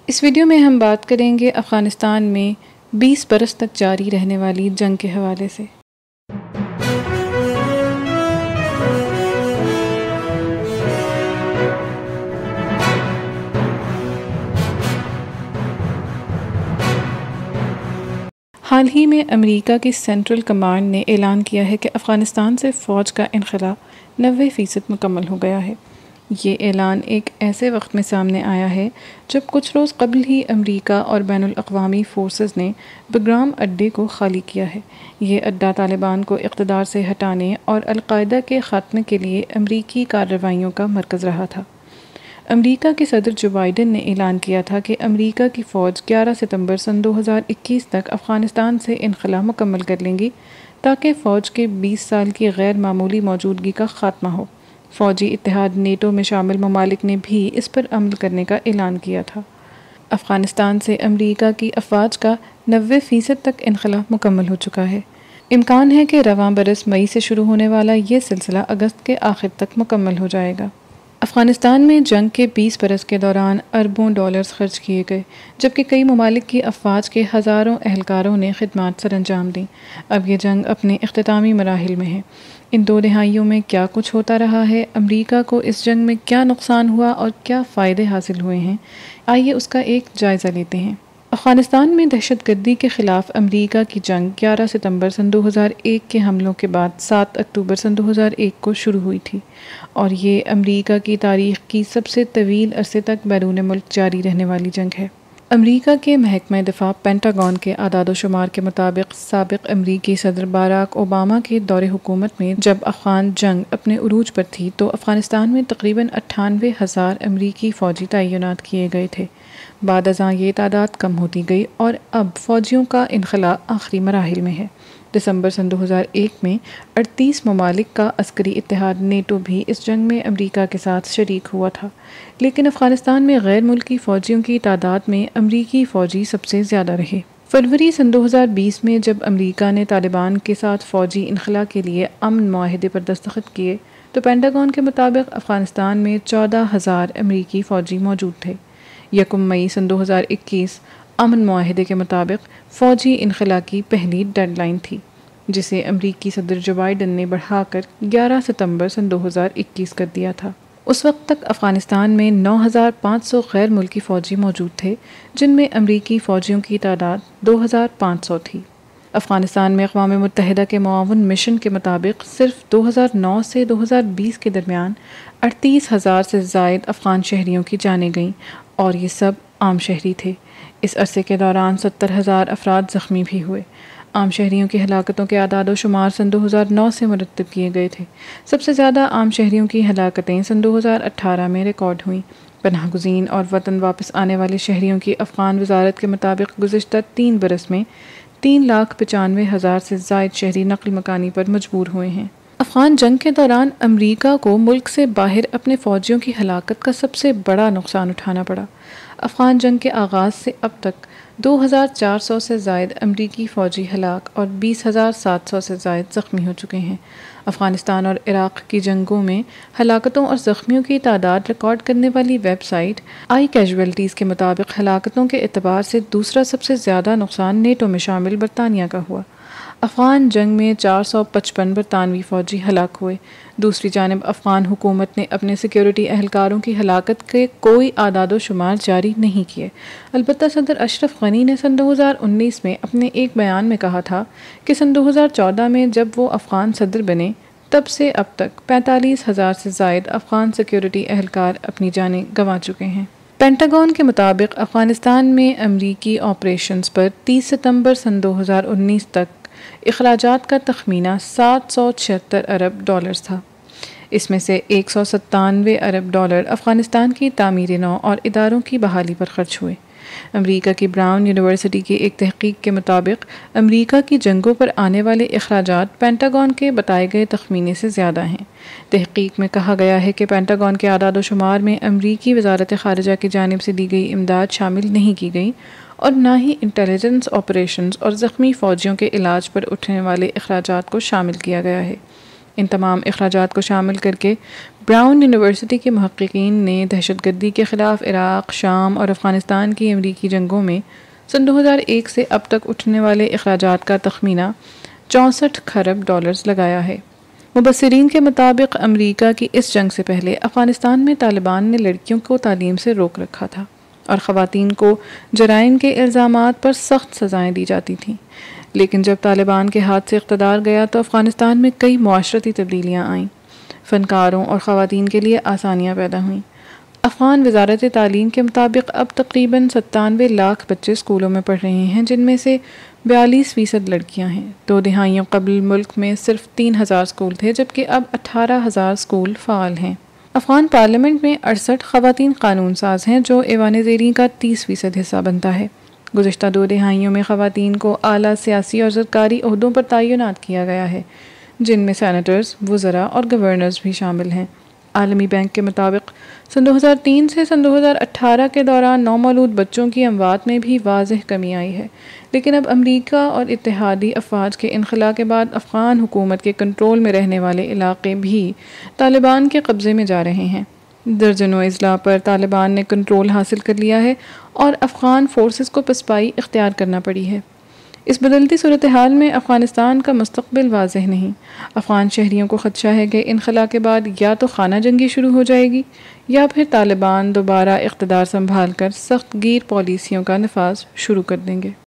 اس video میں ہم بات کریں گے افغانستان میں 20 برس تک جاری رہنے والی جنگ کے حوالے سے۔ حال ہی میں امریکہ کی سینٹرل کمانڈ نے اعلان کیا ہے کہ افغانستان سے فوج کا انخلاء 90% مکمل ہو گیا ہے۔ یہ اعلان ایک ایسے وقت میں سامنے آیا ہے جب کچھ روز قبل ہی امریکہ اور بین الاقوامی فورسز نے بگرام اڈے کو خالی کیا ہے۔ یہ اڈہ طالبان کو اقتدار سے ہٹانے اور القاعدہ کے خاتمے کے لیے امریکی کارروائیوں کا مرکز رہا تھا۔ امریکہ کے صدر جو بائیڈن نے اعلان کیا تھا کہ امریکہ کی فوج 11 ستمبر سن 2021 تک افغانستان سے انخلاء مکمل کر لیں گی تاکہ فوج کے 20 سال کی غیر معمولی موجودگی کا خاتمہ ہو۔ فوجی اتحاد نیٹو میں شامل ممالک نے بھی اس پر عمل کرنے کا اعلان کیا تھا۔ افغانستان سے امریکہ کی افواج کا 90% تک انخلاء مکمل ہو چکا ہے۔ امکان ہے کہ رواں برس مئی سے شروع ہونے والا یہ سلسلہ اگست کے آخر تک مکمل ہو جائے گا۔ افغانستان میں جنگ کے 20 برس کے دوران اربوں ڈالرز خرچ کیے گئے، جبکہ کئی ممالک کی افواج کے ہزاروں اہلکاروں نے خدمات سر انجام دیں۔ اب یہ جنگ اپنے اختتامی مراحل میں ہے۔ ان 2 دہائیوں میں کیا کچھ ہوتا رہا ہے، امریکہ کو اس جنگ میں کیا نقصان ہوا اور کیا فائدے حاصل ہوئے ہیں، آئیے اس کا ایک جائزہ لیتے ہیں۔ افغانستان میں دہشت گردی کے خلاف امریکہ کی جنگ 11 ستمبر سن 2001 کے حملوں کے بعد 7 اکتوبر سن 2001 کو شروع ہوئی تھی، اور یہ امریکہ کی تاریخ کی سب سے طویل عرصے تک بیرون ملک جاری رہنے والی جنگ ہے۔ امریکہ کے محکمہ دفاع پینٹاگون کے اعداد و شمار کے مطابق سابق امریکی صدر باراک اوباما کے دور حکومت میں جب افغان جنگ اپنے عروج پر تھی تو افغانستان میں تقریباً 98,000 امریکی فوجی تعینات کیے گئے تھے۔ بعد ازاں یہ تعداد کم ہوتی گئی اور اب فوجیوں کا انخلاء آخری مراحل میں ہے۔ دسمبر سن 2001 میں 38 ممالک کا عسکری اتحاد نیٹو بھی اس جنگ میں امریکہ کے ساتھ شریک ہوا تھا، لیکن افغانستان میں غیر ملکی فوجیوں کی تعداد میں امریکی فوجی سب سے زیادہ رہے۔ فروری سن 2020 میں جب امریکہ نے طالبان کے ساتھ فوجی انخلاء کے لیے امن معاہدے پر دستخط کیے تو پینٹاگون کے مطابق افغانستان میں 14,000 امریکی فوجی موجود تھے۔ 1 مئی سن 2021 امن معاہدے کے مطابق فوجی انخلاء کی پہلی ڈیڈ لائن تھی، جسے امریکی صدر جو بائیڈن نے بڑھا کر 11 ستمبر سن 2021 کر دیا تھا۔ اس وقت تک افغانستان میں 9,500 غیر ملکی فوجی موجود تھے، جن میں امریکی فوجیوں کی تعداد 2,500 تھی۔ افغانستان میں اقوام متحدہ کے معاون مشن کے مطابق صرف 2009 سے 2020 کے درمیان 38,000 سے زائد افغان شہریوں کی جانیں گئیں، اور یہ سب عام شہری تھے۔ اس عرصے کے دوران 70,000 افراد زخمی بھی ہوئے۔ عام شہریوں کی ہلاکتوں کے اعداد و شمار سن 2009 سے مرتب کیے گئے تھے۔ سب سے زیادہ عام شہریوں کی ہلاکتیں سن 2018 میں ریکارڈ ہوئیں۔ پناہ گزین اور وطن واپس آنے والے شہریوں کی افغان وزارت کے مطابق گزشتہ 3 برس میں 3,95,000 سے زائد شہری نقل مکانی پر مجبور ہوئے ہیں۔ افغان جنگ کے دوران امریکہ کو ملک سے باہر اپنے فوجیوں کی ہلاکت کا سب سے بڑا نقصان اٹھانا پڑا۔ افغان جنگ کے آغاز سے اب تک 2,400 سے زائد امریکی فوجی ہلاک اور 20,700 سے زائد زخمی ہو چکے ہیں۔ افغانستان اور عراق کی جنگوں میں ہلاکتوں اور زخمیوں کی تعداد ریکارڈ کرنے والی ویب سائٹ آئی کیجویلٹیز کے مطابق ہلاکتوں کے اعتبار سے دوسرا سب سے زیادہ نقصان نیٹو میں شامل برطانیہ کا ہوا۔ افغان جنگ میں 455 برطانوی فوجی ہلاک ہوئے۔ دوسری جانب افغان حکومت نے اپنے سیکیورٹی اہلکاروں کی ہلاکت کے کوئی اعداد و شمار جاری نہیں کیے۔ البتہ صدر اشرف غنی نے سن 2019 میں اپنے ایک بیان میں کہا تھا کہ سن 2014 میں جب وہ افغان صدر بنے تب سے اب تک 45,000 سے زائد افغان سیکیورٹی اہلکار اپنی جانیں گنوا چکے ہیں۔ پینٹاگون کے مطابق افغانستان میں امریکی آپریشنز پر 30 ستمبر سن 2019 تک اخراجات کا تخمینہ 776 ارب ڈالرز تھا۔ اس میں سے 197 ارب ڈالر افغانستان کی تعمیر نو اور اداروں کی بحالی پر خرچ ہوئے۔ امریکہ کی براؤن یونیورسٹی کی ایک تحقیق کے مطابق امریکہ کی جنگوں پر آنے والے اخراجات پینٹاگون کے بتائے گئے تخمینے سے زیادہ ہیں۔ تحقیق میں کہا گیا ہے کہ پینٹاگون کے اعداد و شمار میں امریکی وزارت خارجہ کی جانب سے دی گئی امداد شامل نہیں کی گئی اور نہ ہی انٹیلیجنس آپریشنز اور زخمی فوجیوں کے علاج پر اٹھنے والے اخراجات کو شامل کیا گیا ہے۔ ان تمام اخراجات کو شامل کر کے براؤن یونیورسٹی کے محققین نے دہشت گردی کے خلاف عراق، شام اور افغانستان کی امریکی جنگوں میں سن 2001 سے اب تک اٹھنے والے اخراجات کا تخمینہ 64 کھرب ڈالرز لگایا ہے۔ مبصرین کے مطابق امریکہ کی اس جنگ سے پہلے افغانستان میں طالبان نے لڑکیوں کو تعلیم سے روک رکھا تھا اور خواتین کو جرائم کے الزامات پر سخت سزائیں دی جاتی تھیں، لیکن جب طالبان کے ہاتھ سے اقتدار گیا تو افغانستان میں کئی معاشرتی تبدیلیاں آئیں، فنکاروں اور خواتین کے لیے آسانیاں پیدا ہوئیں۔ افغان وزارت تعلیم کے مطابق اب تقریباً 97 لاکھ بچے اسکولوں میں پڑھ رہے ہیں، جن میں سے 42% لڑکیاں ہیں۔ 2 دہائیوں قبل ملک میں صرف 3000 اسکول تھے، جبکہ اب 18,000 اسکول فعال ہیں۔ افغان پارلیمنٹ میں 68 خواتین قانون ساز ہیں، جو ایوان زیریں کا 30% حصہ بنتا ہے۔ گزشتہ 2 دہائیوں میں خواتین کو اعلیٰ سیاسی اور سرکاری عہدوں پر تعینات کیا گیا ہے، جن میں سینیٹرز، وزراء اور گورنرز بھی شامل ہیں۔ عالمی بینک کے مطابق سن 2003 سے سن 2018 کے دوران نومولود بچوں کی اموات میں بھی واضح کمی آئی ہے، لیکن اب امریکہ اور اتحادی افواج کے انخلاء کے بعد افغان حکومت کے کنٹرول میں رہنے والے علاقے بھی طالبان کے قبضے میں جا رہے ہیں۔ درجنوں اضلاع پر طالبان نے کنٹرول حاصل کر لیا ہے اور افغان فورسز کو پسپائی اختیار کرنا پڑی ہے۔ اس بدلتی صورتحال میں افغانستان کا مستقبل واضح نہیں۔ افغان شہریوں کو خدشہ ہے کہ انخلاء کے بعد یا تو خانہ جنگی شروع ہو جائے گی یا پھر طالبان دوبارہ اقتدار سنبھال کر سخت گیر پالیسیوں کا نفاذ شروع کر دیں گے۔